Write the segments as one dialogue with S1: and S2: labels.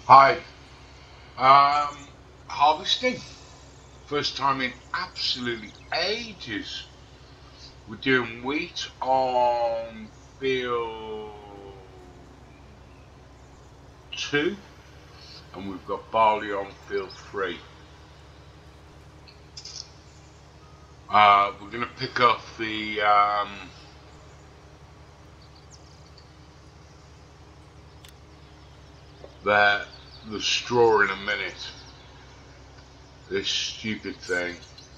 S1: Hi. Harvesting. First time in absolutely ages. We're doing wheat on field 2 and we've got barley on field 3. We're going to pick up the straw in a minute. This stupid thing.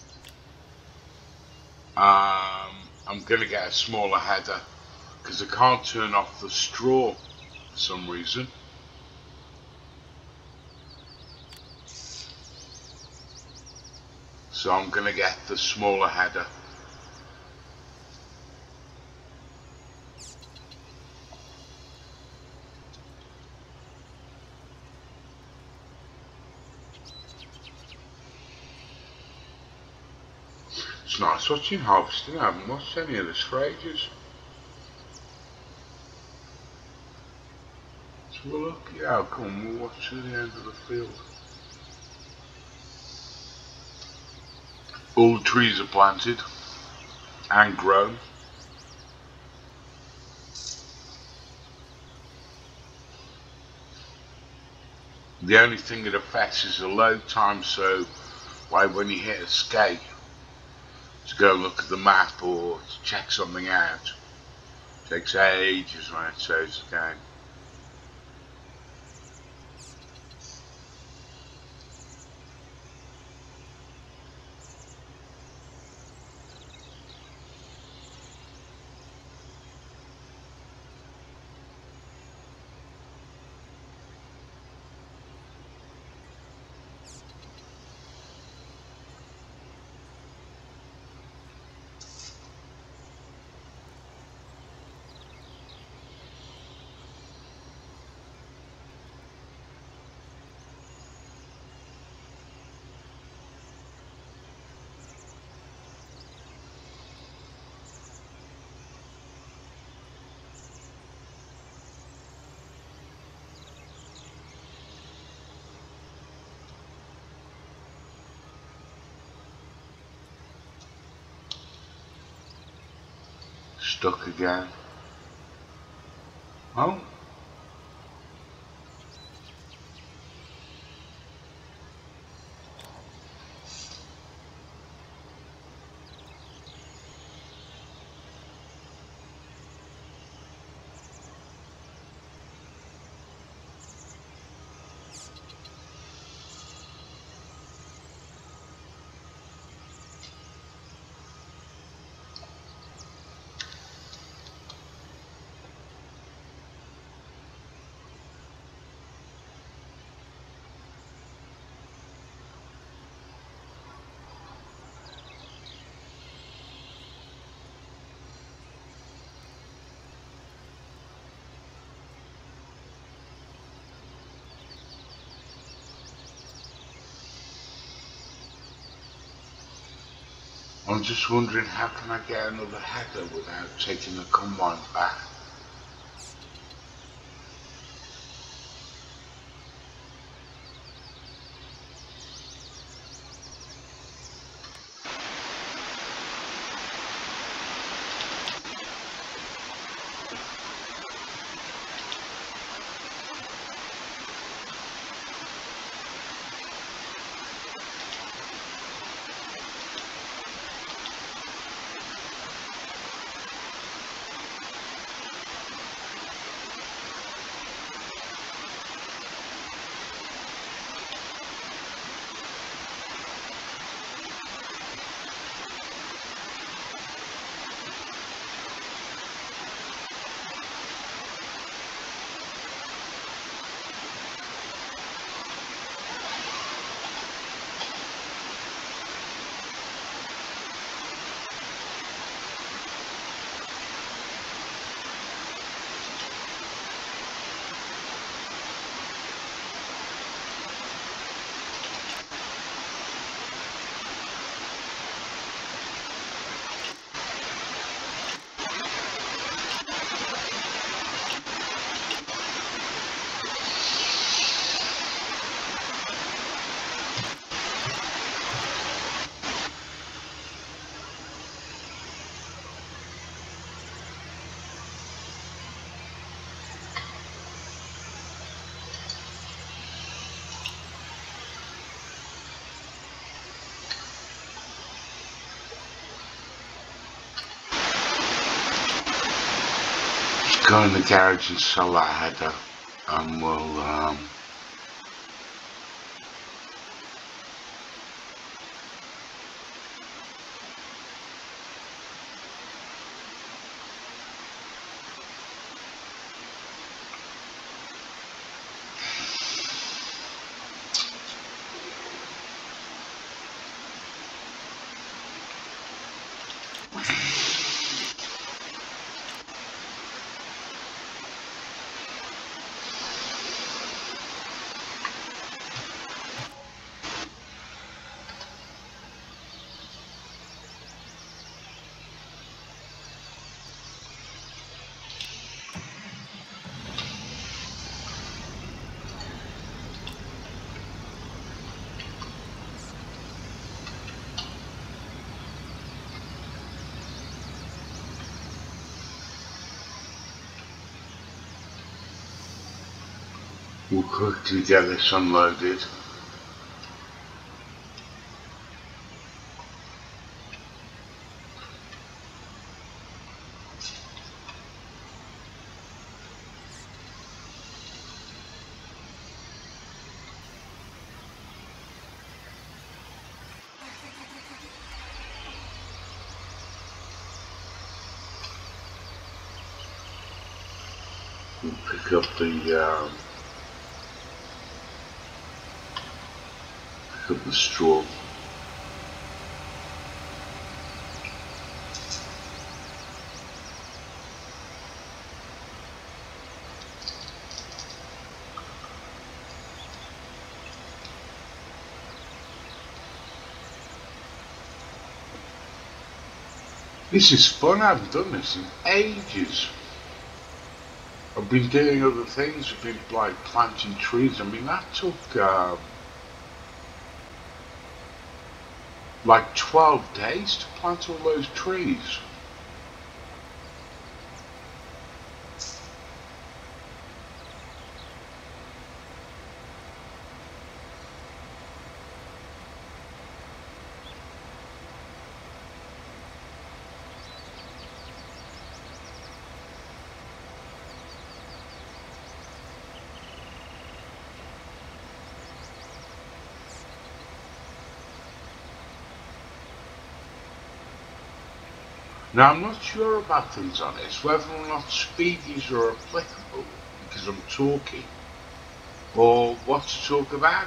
S1: I'm going to get a smaller header because I can't turn off the straw for some reason. So I'm going to get the smaller header. It's nice watching harvesting. I haven't watched any of this for ages. So we'll look, yeah, come on, we'll watch to the end of the field. All the trees are planted and grown. The only thing it affects is the load time, so like when you hit escape to go look at the map or to check something out, it takes ages when it saves the game. Stuck again. Oh. I'm just wondering how can I get another header without taking the combine back. go in the garage and sell that header, and we'll quickly get this unloaded. We'll pick up the straw. This is fun. I haven't done this in ages. I've been doing other things. I've been like planting trees. I mean, that took like 12 days to plant all those trees. Now, I'm not sure about things on this, whether or not speedies are applicable, because I'm talking, or what to talk about.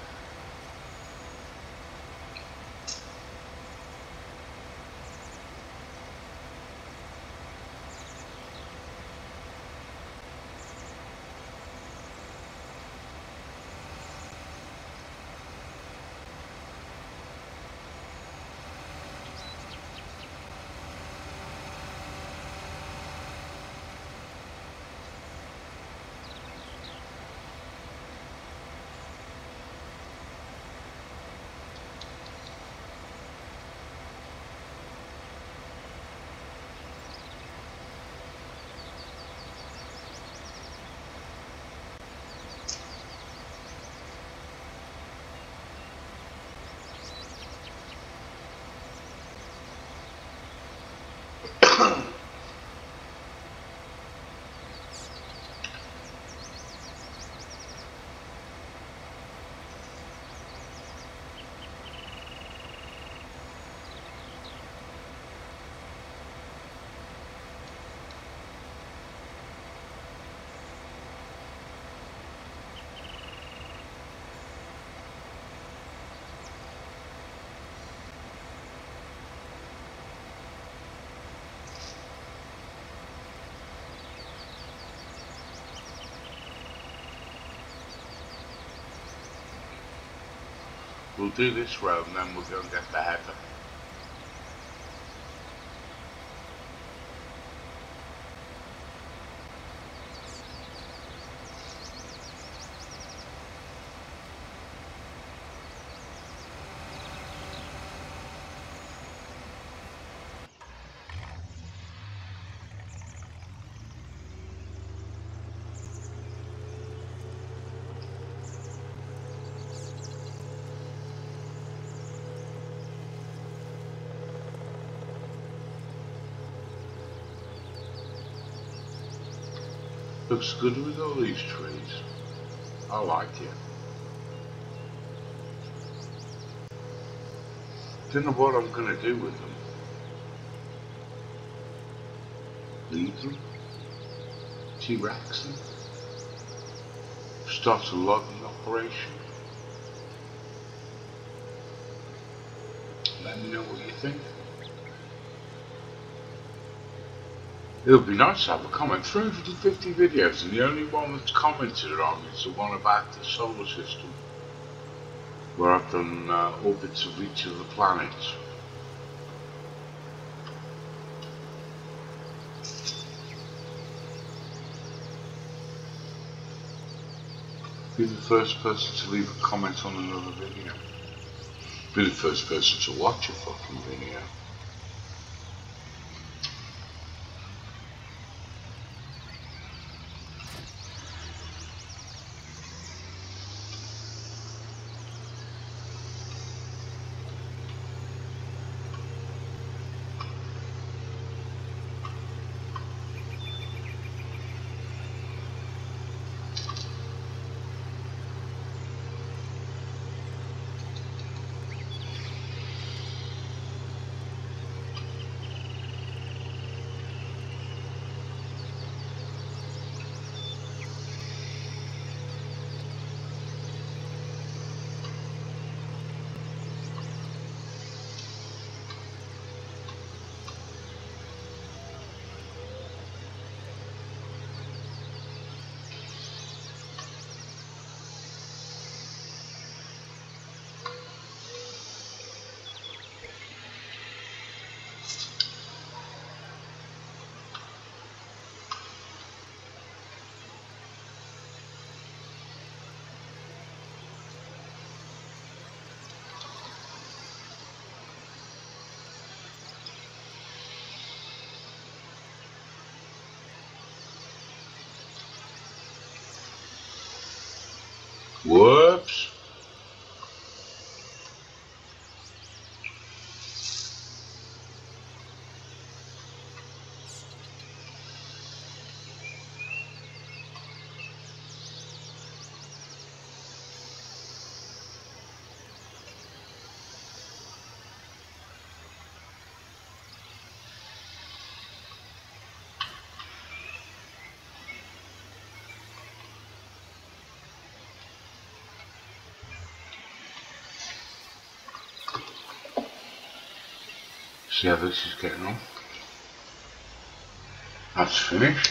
S1: We'll do this row and then we'll go and get the header. Looks good with all these trees. I like it. Don't know what I'm going to do with them. Leave them? T-Rex them? Start a logging operation? Let me know what you think. It would be nice to have a comment. 350 videos, and the only one that's commented on is the one about the solar system, where I've done orbits of each of the planets. Be the first person to leave a comment on another video. Be the first person to watch a fucking video. Whoops. See how this is getting on. That's finished.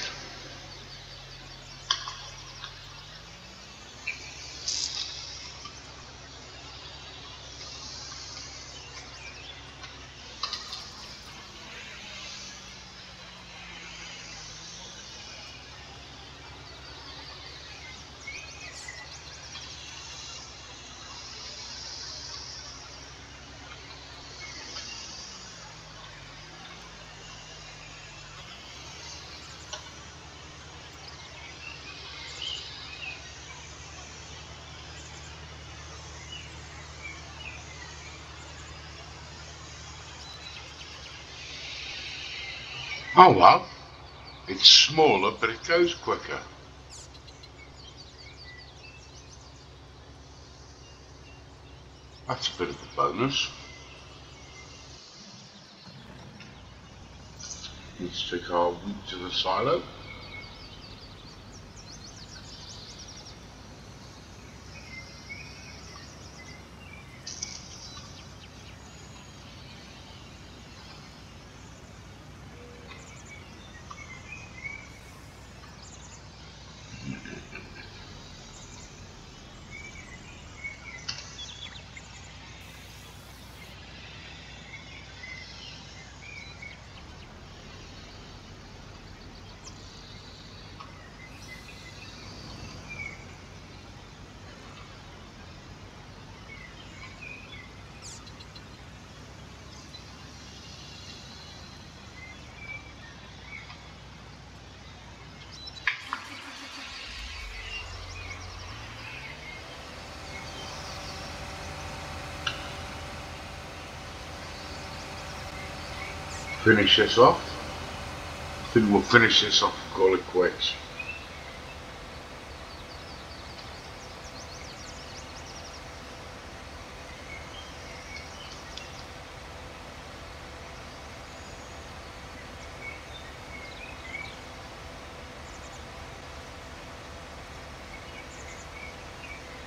S1: Oh well, it's smaller but it goes quicker. That's a bit of a bonus. Let's take our wheat to the silo. Finish this off. I think we'll finish this off and call it quits.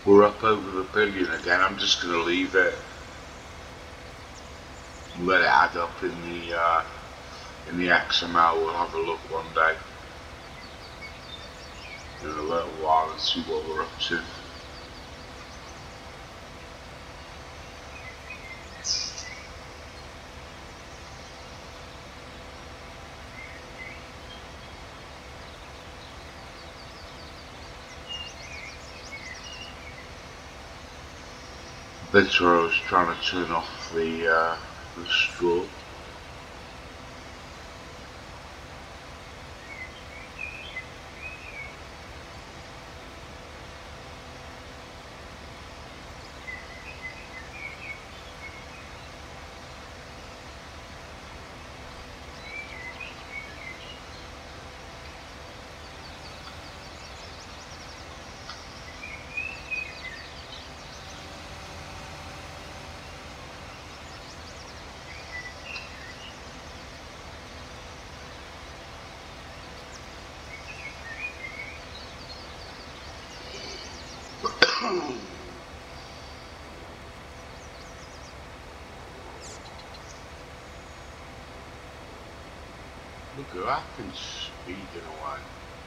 S1: We're up over the billion again. I'm just going to leave it. Let it add up in the XML. We'll have a look one day in a little while and see what we're up to. That's where I was trying to turn off the straw. Look at that thing speeding away.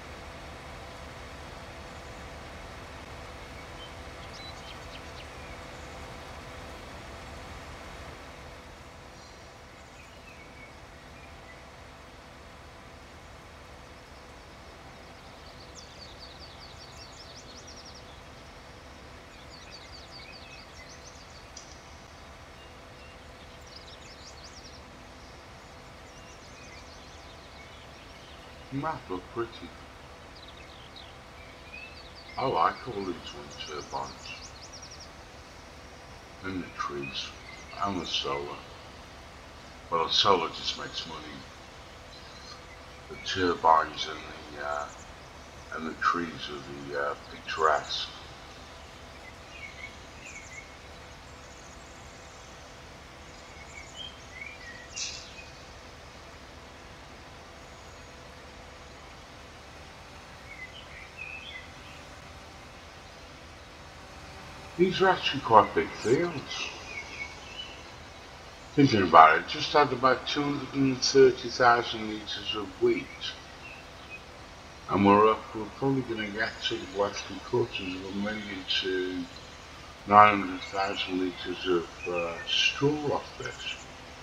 S1: The map look pretty. I like all these wind turbines. And the trees. And the solar. Well, the solar just makes money. The turbines and the trees are the picturesque. These are actually quite big fields. Thinking about it, just had about 230,000 litres of wheat. And we're probably going to get to what we quarters of a million to 900,000 litres of straw off this.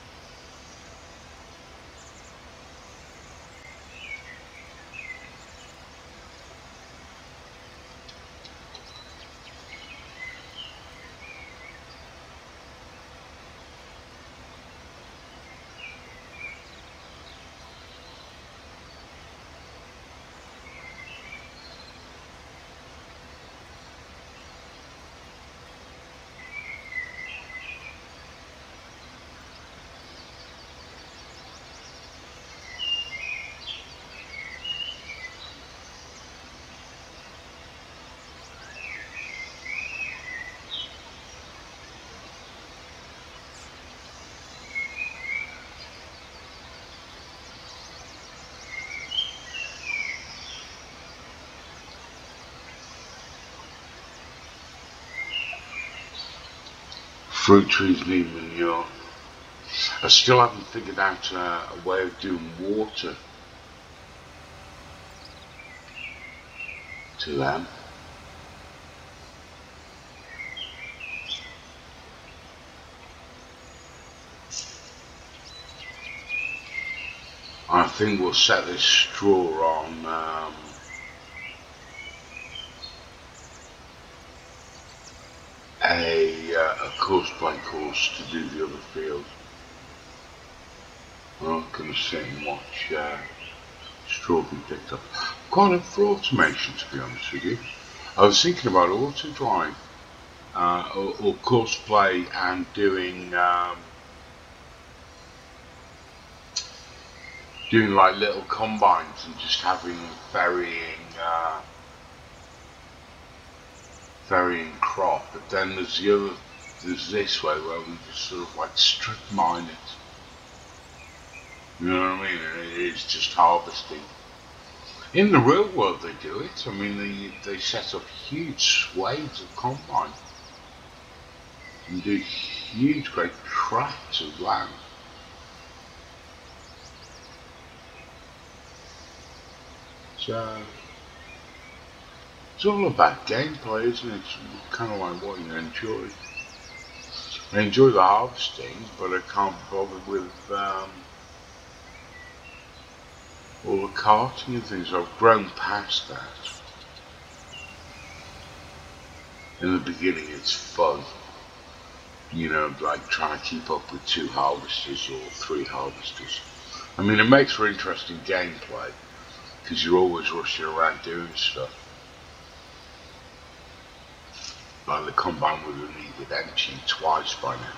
S1: Fruit trees need manure. I still haven't figured out a way of doing water to them. I think we'll set this straw on a course by course to do the other field. I'm not going to sit and watch straw be picked up. Quite up for automation, to be honest with you. I was thinking about auto drive or course play and doing like little combines and just having varying crop. But then there's this way where we just sort of like strip mine it. You know what I mean? And it is just harvesting. In the real world they do it. I mean, they set up huge swathes of combine and do huge, great tracts of land. So it's all about gameplay, isn't it? It's kind of like what you enjoy. I enjoy the harvesting, but I can't bother with all the carting and things. I've grown past that. In the beginning it's fun, you know, like trying to keep up with 2 harvesters or 3 harvesters. I mean, it makes for interesting gameplay, because you're always rushing around doing stuff. Like the combine would have needed emptying twice by now.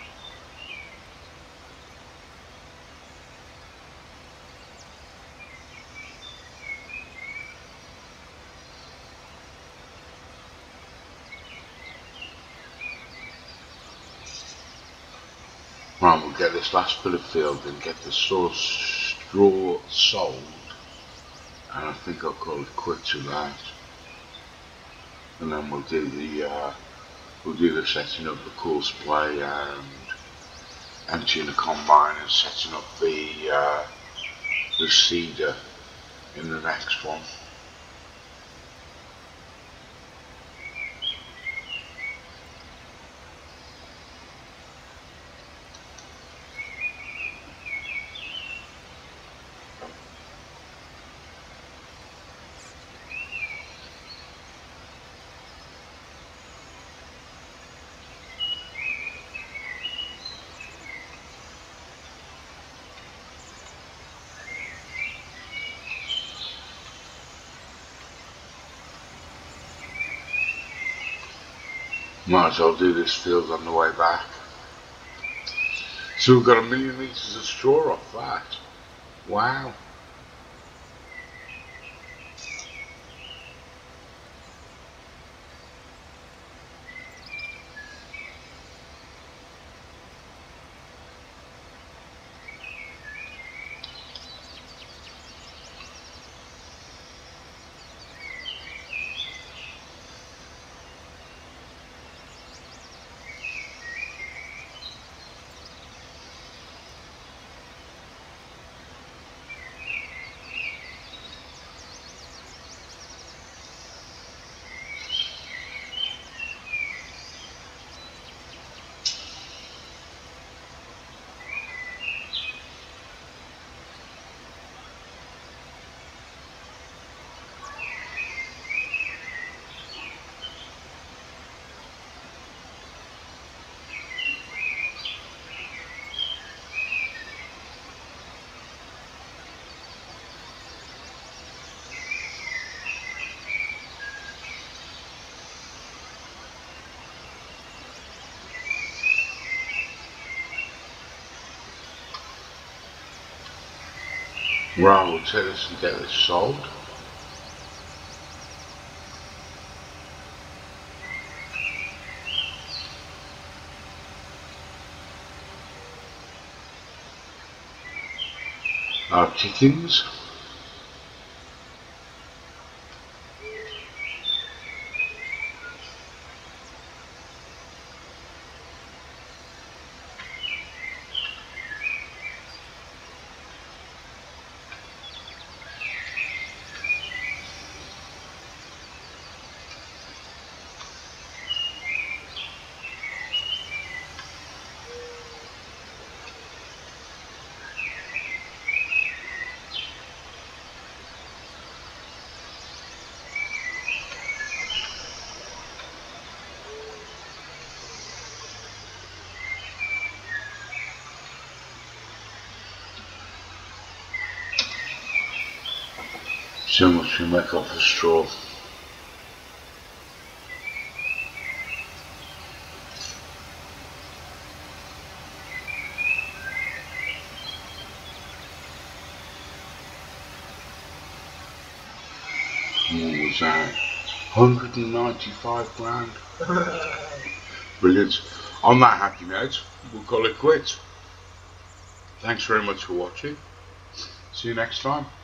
S1: Right, we'll get this last bit of field and get the straw sold, and I think I'll call it quits with that. And then we'll do the setting up the course play and emptying the combine and setting up the seeder in the next one. Might as well do this field on the way back. So we've got 1 million litres of straw off that. Wow. Right, we'll take this and get this sold. Our chickens. So much we make off the straw. What was that? 195 grand. Brilliant. On that happy note, we'll call it quits. Thanks very much for watching. See you next time.